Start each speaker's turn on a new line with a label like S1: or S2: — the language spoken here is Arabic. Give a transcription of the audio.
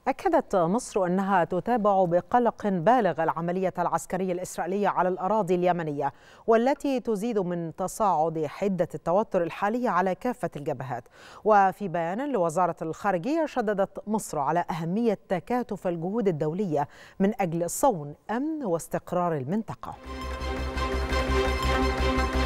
S1: أكدت مصر أنها تتابع بقلق بالغ العملية العسكرية الإسرائيلية على الأراضي اليمنية، والتي تزيد من تصاعد حدة التوتر الحالية على كافة الجبهات. وفي بيان لوزارة الخارجية، شددت مصر على أهمية تكاتف الجهود الدولية من أجل صون أمن واستقرار المنطقة.